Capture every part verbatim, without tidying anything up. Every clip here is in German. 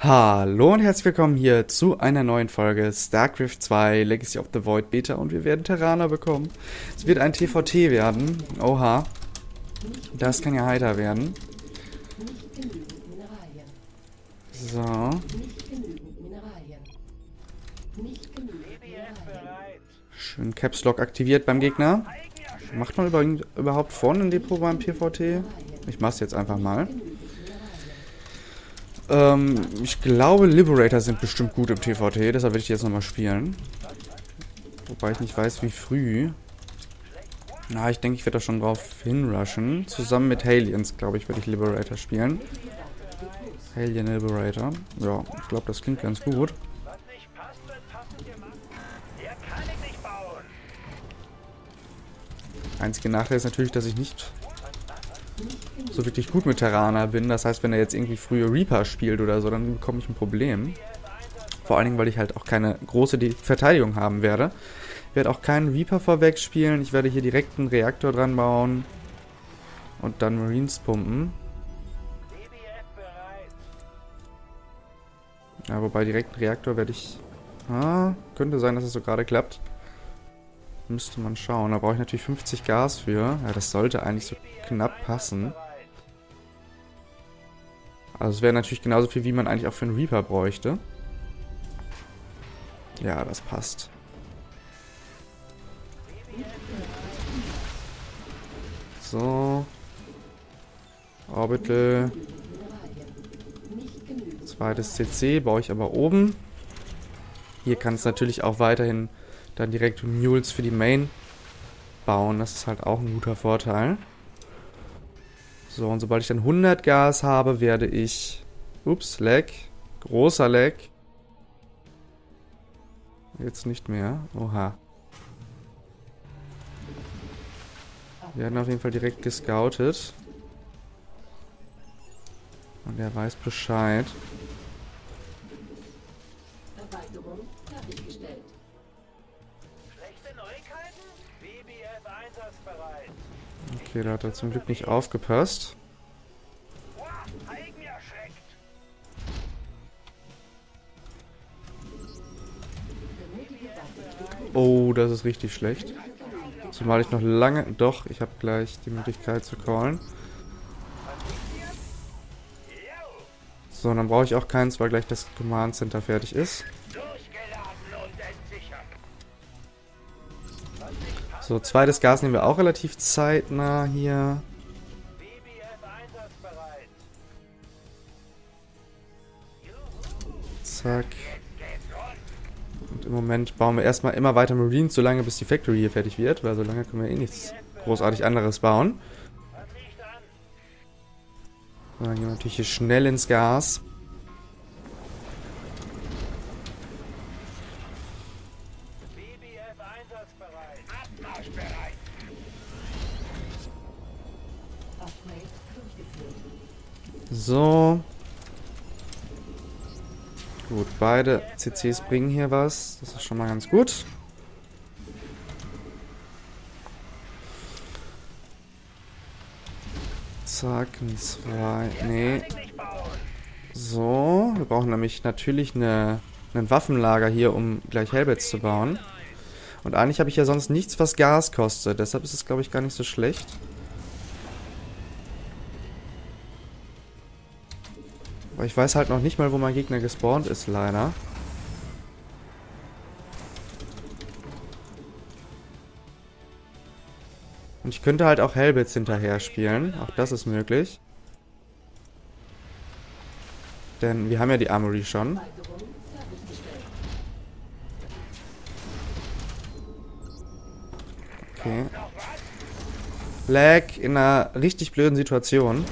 Hallo und herzlich willkommen hier zu einer neuen Folge StarCraft zwei Legacy of the Void Beta und wir werden Terraner bekommen. Es wird ein T V T werden. Oha. Das kann ja heiter werden. So. Schön Caps Lock aktiviert beim Gegner. Macht man überhaupt vorne ein Depot beim T V T? Ich mach's jetzt einfach mal. Ähm, ich glaube, Liberator sind bestimmt gut im T V T, deshalb werde ich die jetzt nochmal spielen. Wobei ich nicht weiß, wie früh. Na, ich denke, ich werde da schon drauf hinrushen. Zusammen mit Haliens, glaube ich, werde ich Liberator spielen. Halien Liberator. Ja, ich glaube, das klingt ganz gut. Einziger Nachteil ist natürlich, dass ich nicht so wirklich gut mit Terraner bin. Das heißt, wenn er jetzt irgendwie frühe Reaper spielt oder so, dann bekomme ich ein Problem. Vor allen Dingen, weil ich halt auch keine große Verteidigung haben werde. Ich werde auch keinen Reaper vorweg spielen. Ich werde hier direkt einen Reaktor dran bauen. Und dann Marines pumpen. Ja, wobei direkt einen Reaktor werde ich... Ah, könnte sein, dass es so gerade klappt. Müsste man schauen. Da brauche ich natürlich fünfzig Gas für. Ja, das sollte eigentlich so knapp passen. Also es wäre natürlich genauso viel, wie man eigentlich auch für einen Reaper bräuchte. Ja, das passt. So. Orbital. Zweites C C baue ich aber oben. Hier kann es natürlich auch weiterhin dann direkt Mules für die Main bauen. Das ist halt auch ein guter Vorteil. So, und sobald ich dann hundert Gas habe, werde ich... Ups, Lag. Großer Lag. Jetzt nicht mehr. Oha. Wir werden auf jeden Fall direkt gescoutet. Und er weiß Bescheid. Okay, da hat er zum Glück nicht aufgepasst. Oh, das ist richtig schlecht. Zumal ich noch lange... Doch, ich habe gleich die Möglichkeit zu callen. So, dann brauche ich auch keins, weil gleich das Command Center fertig ist. So, zweites Gas nehmen wir auch relativ zeitnah hier. Zack. Und im Moment bauen wir erstmal immer weiter Marines, solange bis die Factory hier fertig wird, weil solange können wir eh nichts großartig anderes bauen. So, dann gehen wir natürlich hier schnell ins Gas. So. Gut, beide C Cs bringen hier was. Das ist schon mal ganz gut. Zack, ein, zwei, nee. So, wir brauchen nämlich natürlich eine, ein Waffenlager hier, um gleich Hellbats zu bauen. Und eigentlich habe ich ja sonst nichts, was Gas kostet. Deshalb ist es, glaube ich, gar nicht so schlecht. Aber ich weiß halt noch nicht mal, wo mein Gegner gespawnt ist, leider. Und ich könnte halt auch Hellbats hinterher spielen. Auch das ist möglich. Denn wir haben ja die Armory schon. Okay. Lag in einer richtig blöden Situation.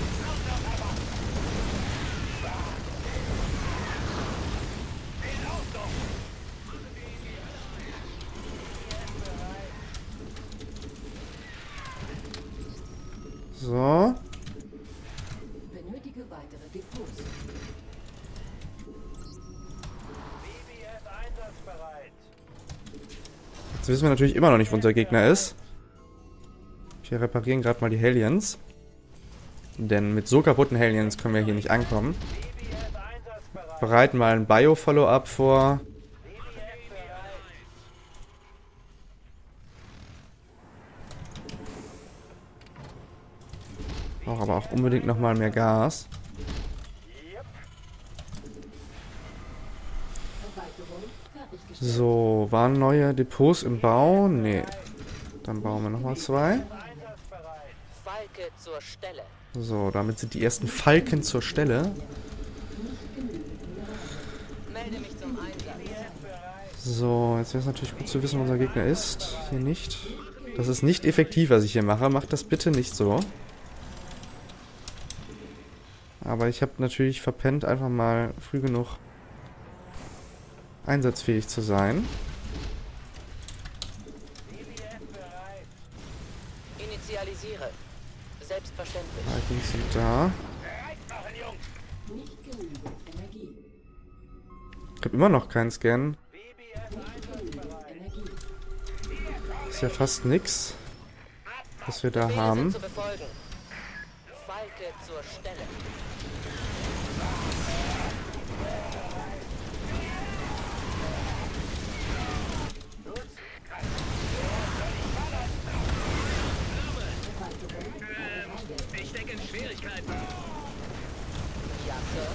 So. Benötige weitere Depots. Jetzt wissen wir natürlich immer noch nicht, wo unser Gegner ist. Wir reparieren gerade mal die Haliens. Denn mit so kaputten Haliens können wir hier nicht ankommen. Bereiten mal ein Bio-Follow-up vor. Brauche aber auch unbedingt nochmal mehr Gas. So, waren neue Depots im Bau? Nee. Dann bauen wir nochmal zwei. So, damit sind die ersten Falken zur Stelle. So, jetzt wäre es natürlich gut zu wissen, wo unser Gegner ist. Hier nicht. Das ist nicht effektiv, was ich hier mache. Macht das bitte nicht so. Aber ich habe natürlich verpennt, einfach mal früh genug einsatzfähig zu sein. Initialisiere. Selbstverständlich. Vikings sind da. Ich habe immer noch keinen Scan. Ist ja fast nix, was wir da haben. Falke zur Stelle. Ich stecke in Schwierigkeiten. Ja, Sir.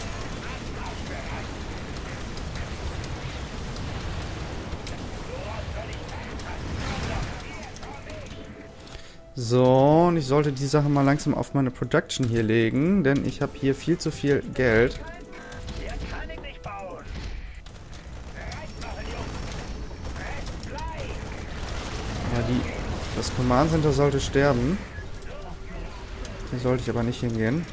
So, und ich sollte die Sache mal langsam auf meine Production hier legen, denn ich habe hier viel zu viel Geld. Ja, die, das Command Center sollte sterben. Hier sollte ich aber nicht hingehen.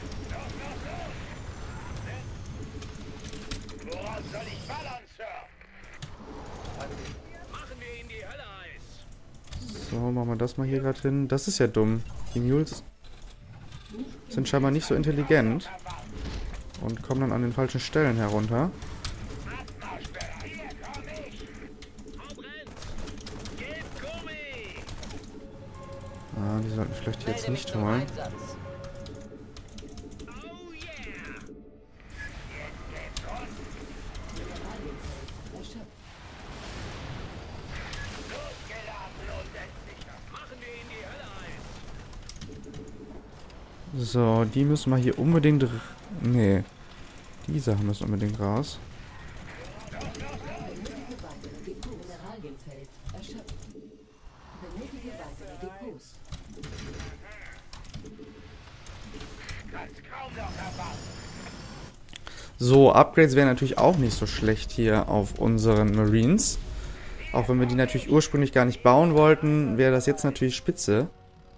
So, machen wir das mal hier gerade hin. Das ist ja dumm. Die Mules sind scheinbar nicht so intelligent und kommen dann an den falschen Stellen herunter. Ah, die sollten vielleicht jetzt nicht holen. So, die müssen wir hier unbedingt... Nee. Die Sachen müssen unbedingt raus. So, Upgrades wären natürlich auch nicht so schlecht hier auf unseren Marines. Auch wenn wir die natürlich ursprünglich gar nicht bauen wollten, wäre das jetzt natürlich spitze.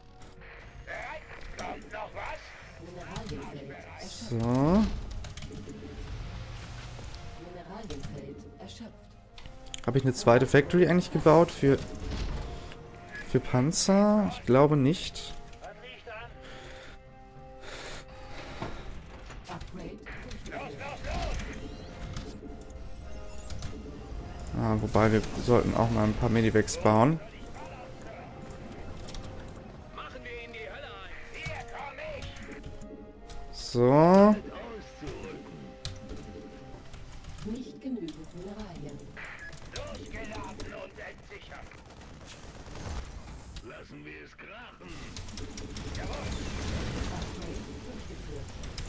So. Habe ich eine zweite Factory eigentlich gebaut für, für Panzer? Ich glaube nicht. Ah, wobei wir sollten auch mal ein paar Medivacs bauen. So. Nicht genügend Mineralien. Losgeladen und entsichert. Lassen wir es krachen. Jawohl. Upgrade durchgeführt.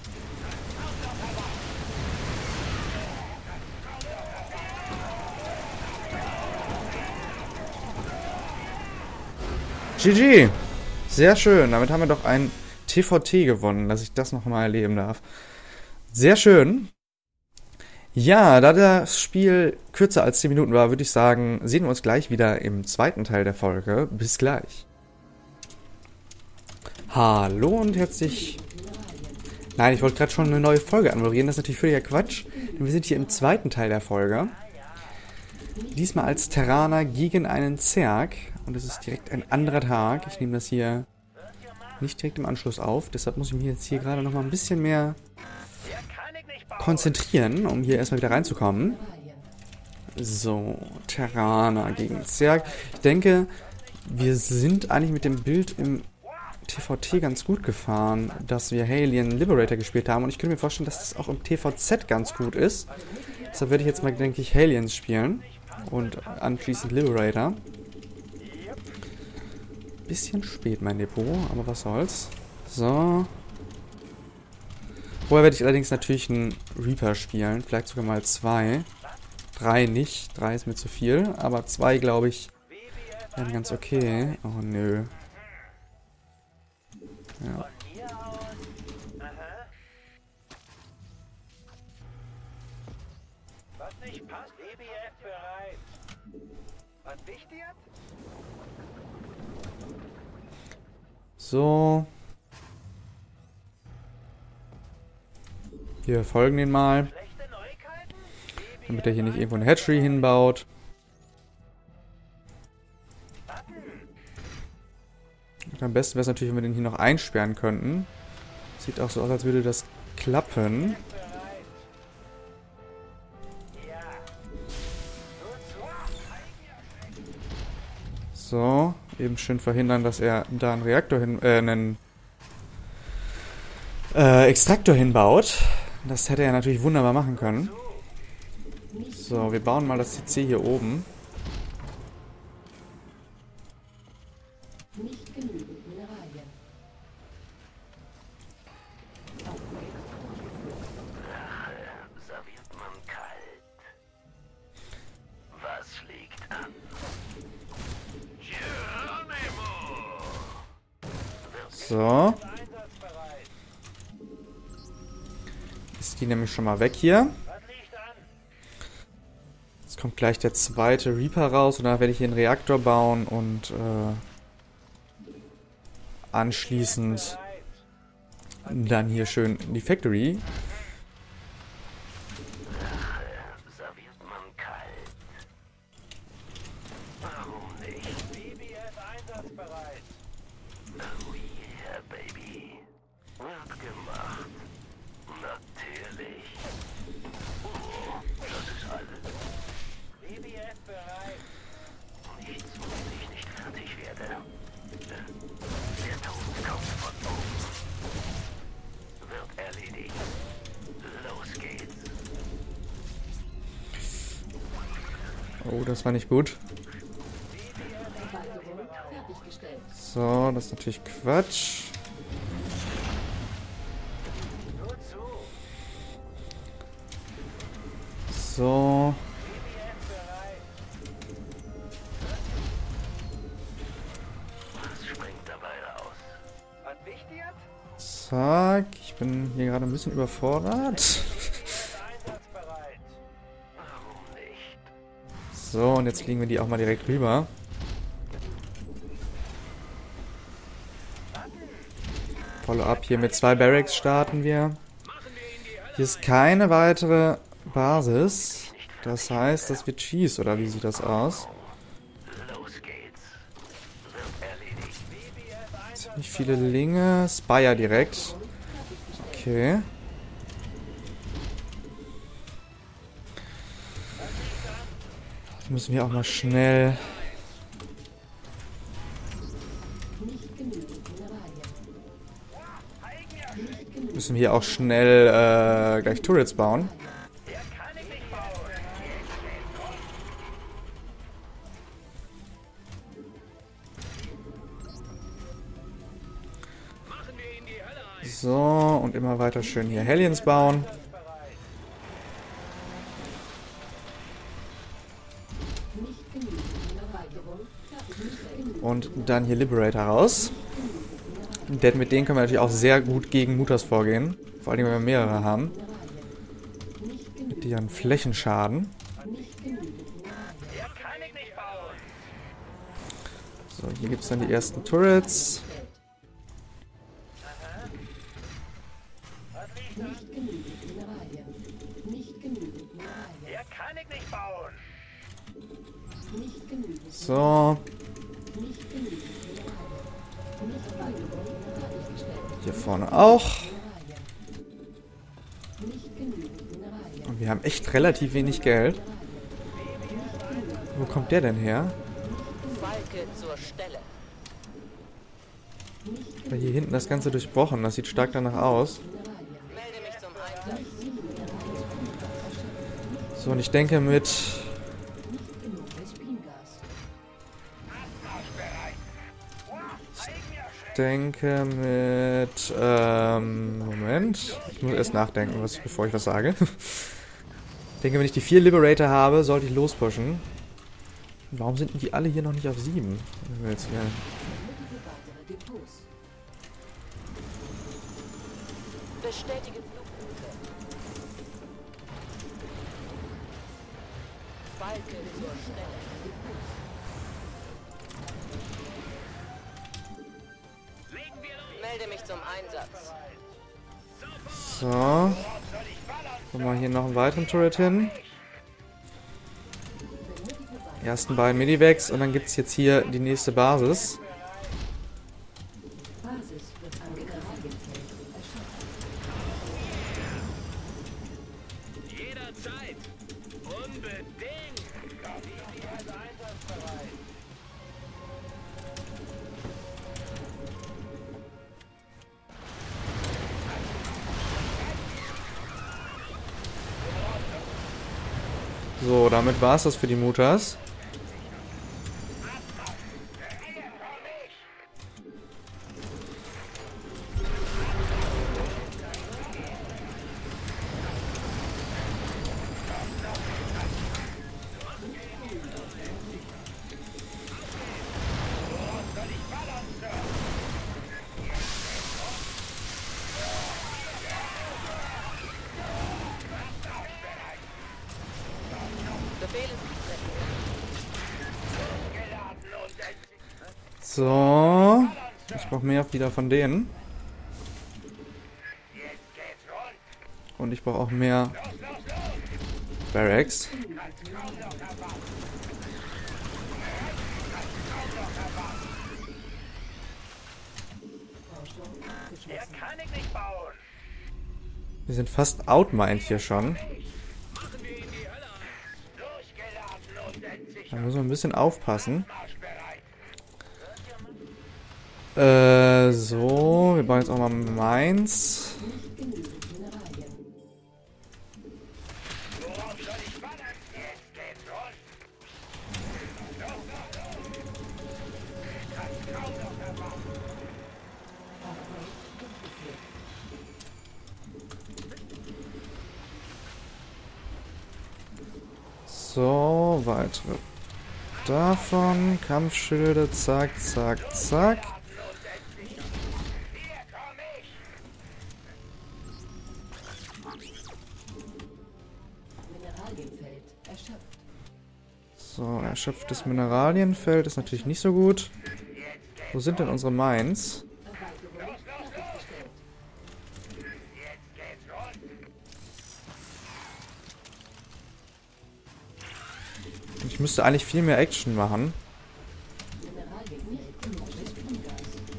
G G. Sehr schön. Damit haben wir doch ein T V T gewonnen, dass ich das nochmal erleben darf. Sehr schön. Ja, da das Spiel kürzer als zehn Minuten war, würde ich sagen, sehen wir uns gleich wieder im zweiten Teil der Folge. Bis gleich. Hallo und herzlich... Nein, ich wollte gerade schon eine neue Folge anmoderieren. Das ist natürlich völliger Quatsch, denn wir sind hier im zweiten Teil der Folge. Diesmal als Terraner gegen einen Zerg. Und es ist direkt ein anderer Tag. Ich nehme das hier nicht direkt im Anschluss auf. Deshalb muss ich mich jetzt hier gerade noch mal ein bisschen mehr konzentrieren, um hier erstmal wieder reinzukommen. So, Terraner gegen Zerg. Ich denke, wir sind eigentlich mit dem Bild im T V T ganz gut gefahren, dass wir Alien Liberator gespielt haben. Und ich könnte mir vorstellen, dass das auch im T V Z ganz gut ist. Deshalb werde ich jetzt mal, denke ich, Aliens spielen. Und anschließend Liberator. Bisschen spät, mein Depot, aber was soll's. So. Vorher werde ich allerdings natürlich einen Reaper spielen. Vielleicht sogar mal zwei. Drei nicht. Drei ist mir zu viel. Aber zwei, glaube ich, wären ganz okay. Oh, nö. Ja. Was nicht passt, E B F bereit. Was wichtig? So. Wir folgen den mal. Schlechte Neuigkeiten? Damit er hier nicht irgendwo ein Hatchery hinbaut. Und am besten wäre es natürlich, wenn wir den hier noch einsperren könnten. Sieht auch so aus, als würde das klappen. So, eben schön verhindern, dass er da einen Reaktor hin, äh, einen äh, Extraktor hinbaut. Das hätte er natürlich wunderbar machen können. So, wir bauen mal das C C hier oben. Nicht genügend Mineralien. Serviert man kalt. Was liegt an? So. Ist die nämlich schon mal weg hier. Jetzt kommt gleich der zweite Reaper raus und dann werde ich hier einen Reaktor bauen und äh, anschließend dann hier schön in die Factory. Serviert man kalt. Warum nicht? B B S einsatzbereit. Oh yeah, baby. Wird gemacht. Natürlich. Oh, das ist alles. B B S bereit. Nichts, womit ich nicht fertig werde. Der Tod kommt von oben. Wird erledigt. Los geht's. Oh, das war nicht gut. Fertiggestellt. So, das ist natürlich Quatsch. Nur zu. So. Was springt dabei raus? Was wichtig? Zack. Ich bin hier gerade ein bisschen überfordert. Einsatzbereit. Warum nicht? So, und jetzt legen wir die auch mal direkt rüber. Follow-up hier mit zwei Barracks starten wir. Hier ist keine weitere Basis. Das heißt, das wird Cheese, oder wie sieht das aus? Los geht's. Wird erledigt. Ziemlich viele Linge. Spire direkt. Okay. Jetzt müssen wir auch mal schnell... Nicht genügend Mineralien. Müssen wir hier auch schnell äh, gleich Turrets bauen. So, und immer weiter schön hier Hellions bauen. Nicht genügend Mineralien. Nicht genügend Und dann hier Liberator raus. Denn mit denen können wir natürlich auch sehr gut gegen Mutas vorgehen. Vor allem, wenn wir mehrere haben. Mit deren Flächenschaden. So, hier gibt es dann die ersten Turrets. Nicht genügend Mineralien. Nicht genügend Mineralien. Der kann ich nicht bauen. Nicht genügend. So, Nicht genügend Mineralien. Nicht weitere fertiggestellt. hier vorne auch. Nicht genügend Mineralien. Und wir haben echt relativ wenig Geld. Wo kommt der denn her? Falke zur Stelle. Aber hier hinten das Ganze durchbrochen. Das sieht stark danach aus. Melde mich zum Einsatz. So, und ich denke mit... Ich denke mit... Ähm, Moment. Ich muss erst nachdenken, was, bevor ich was sage. Ich denke, wenn ich die vier Liberator habe, sollte ich lospushen. Warum sind denn die alle hier noch nicht auf sieben? Jetzt hier. Bestätige Flugroute. Balke zur Stelle. Melde mich zum Einsatz. So. Machen wir hier noch einen weiteren Turret hin. Die ersten beiden Medivacs und dann gibt es jetzt hier die nächste Basis. Basis wird angegriffen. Jederzeit. Unbedingt. Die ist einsatzbereit. So, damit war es das für die Mutas. So. Ich brauche mehr wieder von denen. Und ich brauche auch mehr Barracks. Der kann ich nicht bauen. Wir sind fast outmined hier schon. Da müssen wir ein bisschen aufpassen. Äh, so. Wir bauen jetzt auch mal Mainz. So, weitere davon. Kampfschilde, zack, zack, zack. Mineralienfeld erschöpft. So, erschöpftes Mineralienfeld ist natürlich nicht so gut. Wo sind denn unsere Mines? Erweiterung fertiggestellt. Ich müsste eigentlich viel mehr Action machen. Mineralienfeld genutztes Spingas.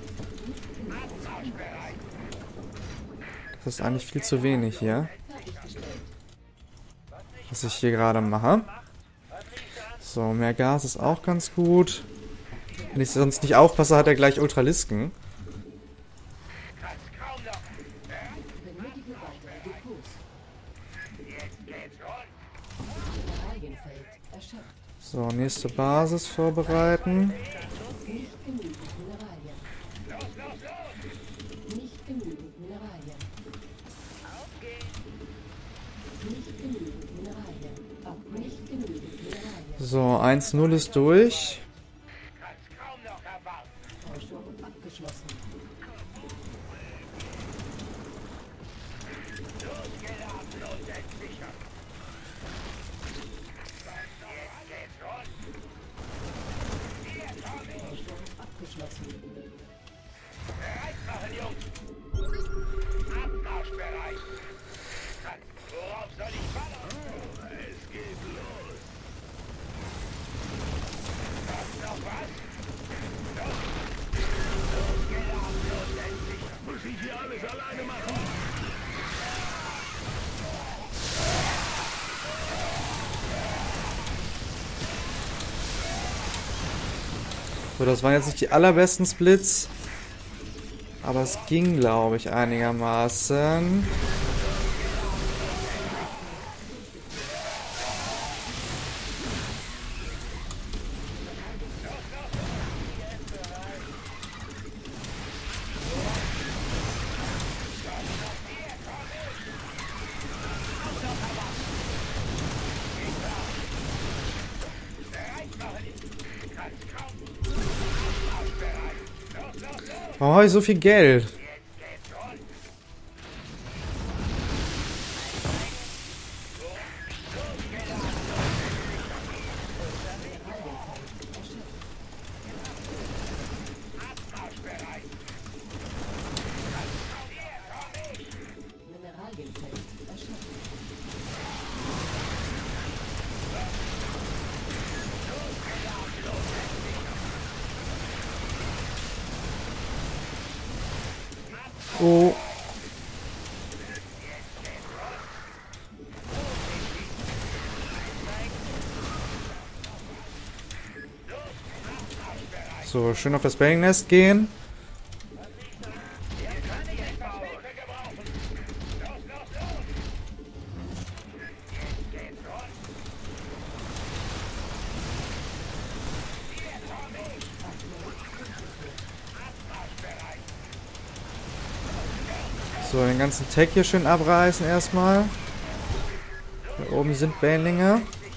Das ist eigentlich viel zu wenig hier, Fertiggestellt. was ich hier gerade mache. So, mehr Gas ist auch ganz gut. Wenn ich sonst nicht aufpasse, hat er gleich Ultralisken. Benötige weitere Depots. Mineralienfeld erschöpft. So, nächste Basis vorbereiten. Nicht genügend Mineralien. Nicht genügend Mineralien. Nicht genügend Mineralien. Ab nicht genügend Mineralien. So, eins null ist durch. Forschung abgeschlossen. Forschung abgeschlossen. Abmarschbereit. Worauf soll ich ballern? Es geht los. Kommt noch was? Los. Losgeladen und entsichert. Muss ich hier alles alleine machen? So, das waren jetzt nicht die allerbesten Splits. Aber es ging, glaube ich, einigermaßen. Warum habe ich so viel Geld? Mineralienfeld erschöpft. Oh. So, schön auf das Bang Nest gehen. So, den ganzen Tech hier schön abreißen erstmal. Da oben sind Banlinge.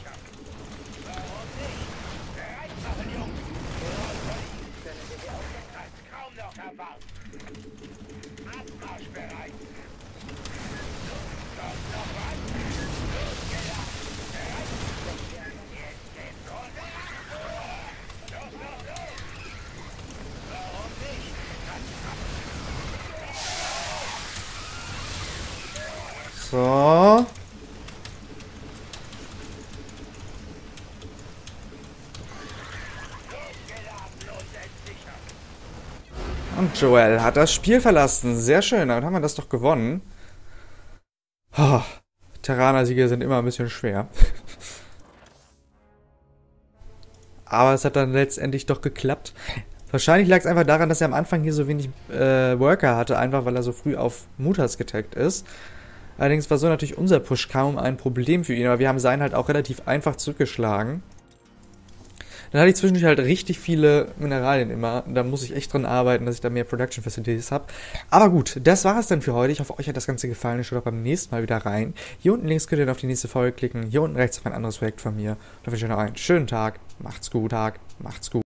So. Und Joel hat das Spiel verlassen. Sehr schön, damit haben wir das doch gewonnen. Oh, Terraner-Siege sind immer ein bisschen schwer. Aber es hat dann letztendlich doch geklappt. Wahrscheinlich lag es einfach daran, dass er am Anfang hier so wenig äh, Worker hatte, einfach weil er so früh auf Mutas getaggt ist. Allerdings war so natürlich unser Push kaum ein Problem für ihn, aber wir haben seinen halt auch relativ einfach zurückgeschlagen. Dann hatte ich zwischendurch halt richtig viele Mineralien immer. Da muss ich echt dran arbeiten, dass ich da mehr Production Facilities habe. Aber gut, das war es dann für heute. Ich hoffe, euch hat das Ganze gefallen. Schaut auch beim nächsten Mal wieder rein. Hier unten links könnt ihr dann auf die nächste Folge klicken. Hier unten rechts auf ein anderes Projekt von mir. Da wünsche ich euch noch einen schönen Tag. Macht's gut, Tag. Macht's gut.